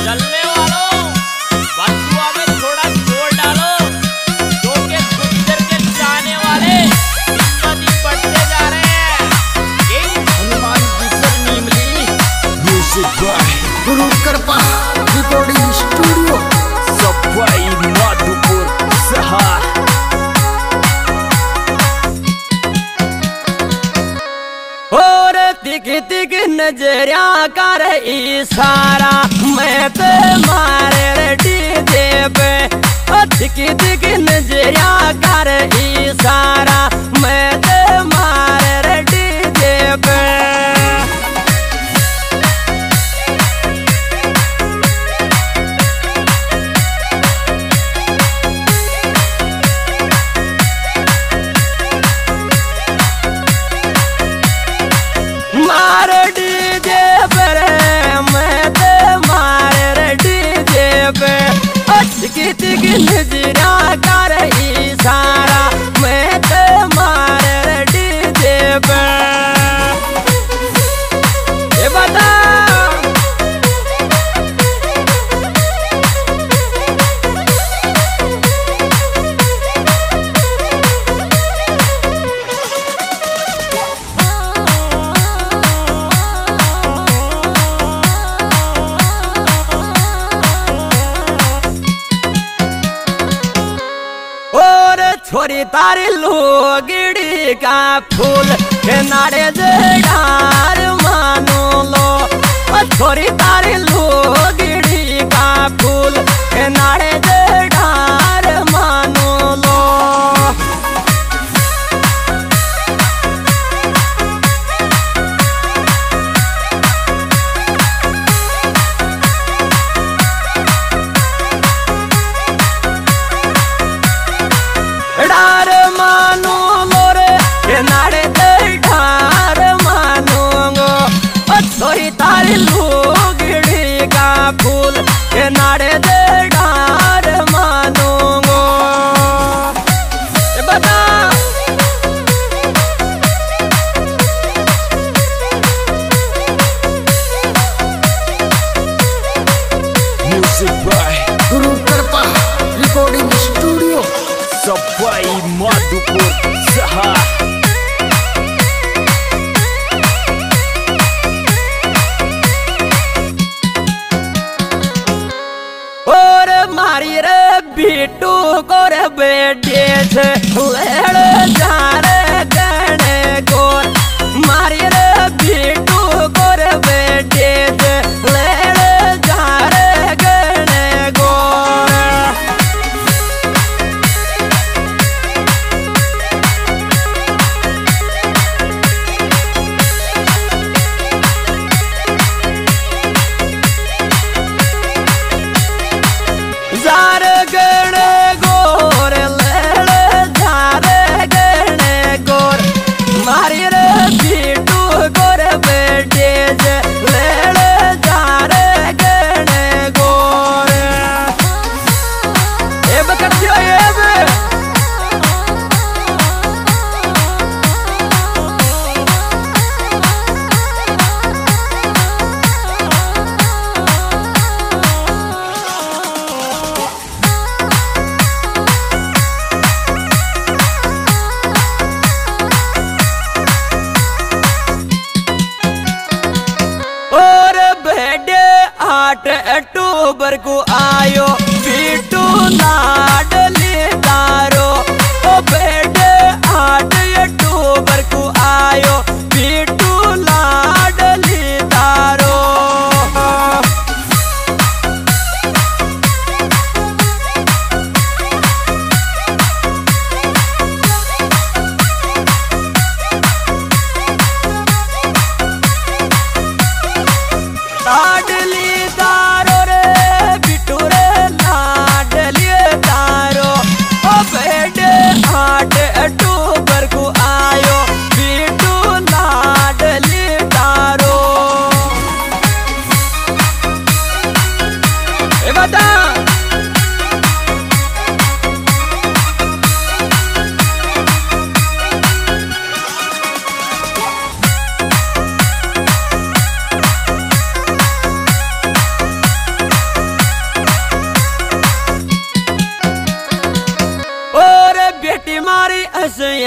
चलने वालों बंधुआ में थोड़ा जोर डालो, जो के सुंदर के जाने वाले दिन बढ़ते जा रहे हैं। हनुमान विसर नीमली music by Guru Kripa recording studio सफाई माधोपुर सहा। और तिक तिक नजरिया कर इशारा मैं तो मारे डीजे पे। तिक तिक नजरिया कर इशारा मैं तो मारे डीजे पे। मारे डीजे पर मैं तो मारे डीजे पे। तिकी तिकी नजरिया कर इशारा मैं तो मारे डीजे पे। ये बता छोरी तारी लोगड़ी का फूल के नारे जड़ार मानो लो। छोरी तारी लोगड़ी का फूल के नारे जड़ार मानो लो। डार मानो मोरे के नारे ढार मानो गो। छोरी तारी लोगड़ी का फूल के नारे ढार मानो गो। बता music by Guru Kripa recording studio सफाई माधोपुर सहा। और मारी रे बिट्टू को रे बेटे से लेड़ जा रे गणे गोर। मारी रे बिट्टू को रे बेटे से लेड़ जा रे गणे गोर। जार गणे गोर लेड़ जार गणे गोर। मारी रे बिट्टू गोर बेटे से लेड़ जार गणे गोर। एब कटियो एब और बेडे 8 अक्टूबर को आयो बिट्टू लाडली तारो। ओ बेडे 8 अक्टूबर को आयो बिट्टू लाडली तारो। लाडली तारो रे बिट्टू रे लाडली तारो। ओ बेडे 8 अक्टूबर को आयो बिट्टू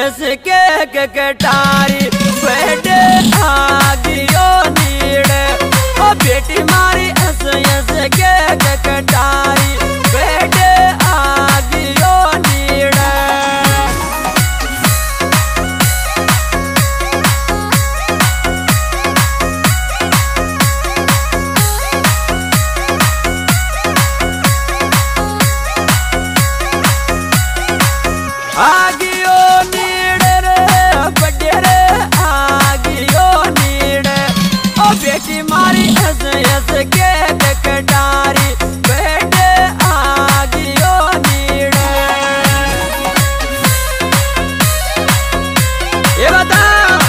यस के कटारी बेटे आगियो नीड़े ओ बेटी मारी यस के कटारी बेटे आगियो नीड़े आगियो नीड़े रे बड़े रे आगियो नीड़े ओ बेटी मारी यस के कटारी बेटे आगियो नीड़े ये बता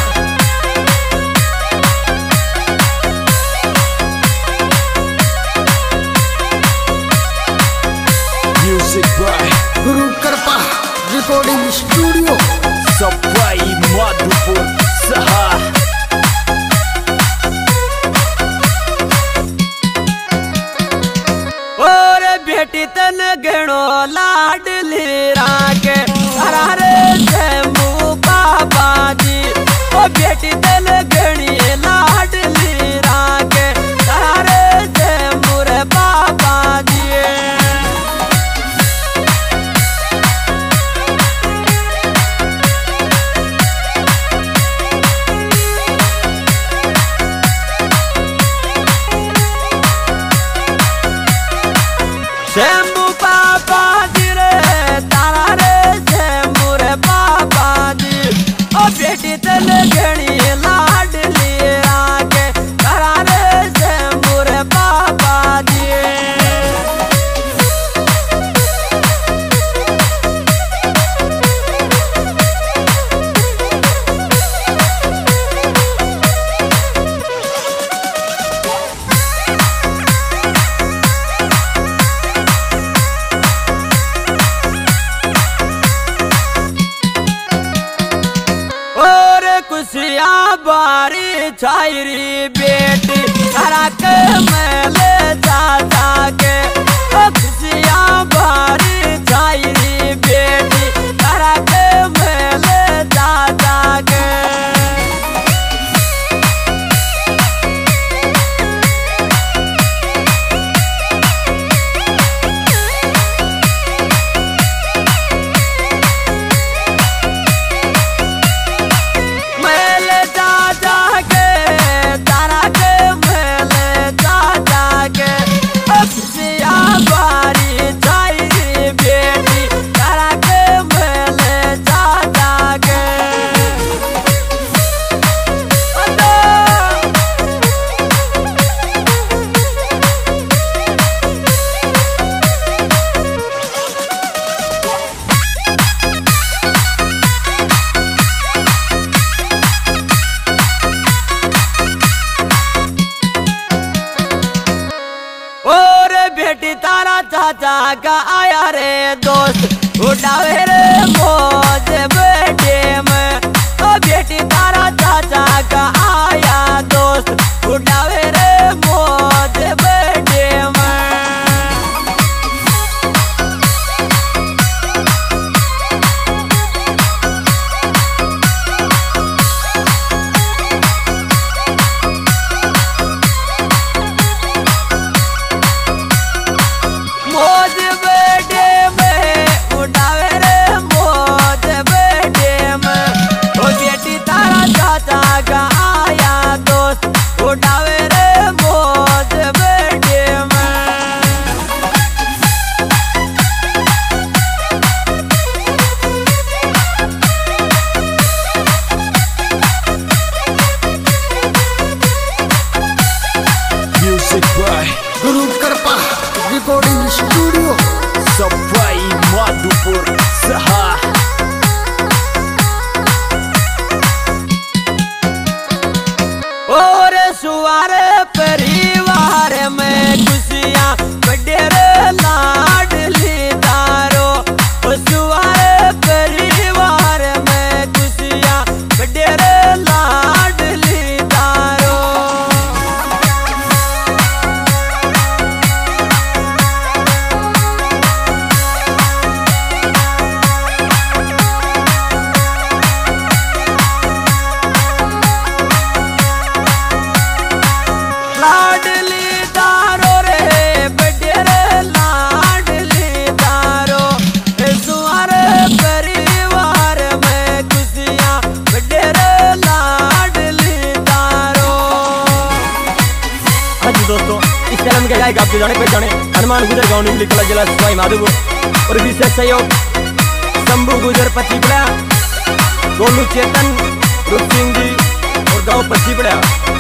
Music by Guru Kripa recording studio Sapai Madhupur Saha. और बेटी तन गणो लाडली राके हरारे जम्मू बाबा जी ओ बेटी तन गणी लाडली राके हरारे जम्मू रे बाबा जी शंभू बाबा जी रे तारा रे शंभू रे बाबा जी ओ बेटी तन गणी लाडली राके तारा रे शंभू रे बाबा जी और कुशिया बारी छायरी बेटी करा के मेले जा के ओ कुशिया बारी छायरी बेटी करा के मेले जा के मेले जा के तारा के मेले जा के खुशिया बारी छायरी बेटी तारा के मेले जा के और बेटी तारा चाचा का आया रे दोस्त उठावे रे मौज बेटे में ओ बेटी तारा चाचा का आया दोस्त उठावे रे मौज बेटे में मौज बेटे में उठावे रे मौज बेटे में ओ बेटी तारा चाचा का आया दोस्त उठावे रे मौज बेटे में Music by Guru Kripa recording studio Sapai Madhupur Saha. और सुवार परिवार में खुशियाँ बड़े रे लाडली दारो ओ सुवार परिवार में खुशियाँ बड़े रे लाडली दारो इस फिल्म के गायक आपके जाने पहचाने हनुमान गुजर गाँव निकला जिला सवाई माधोपुर और विशेष सहयोग शंभू गुजर पचीपड़ा, गोलू चेतन, रूप सिंह जी और गाँव पचीपड़ा।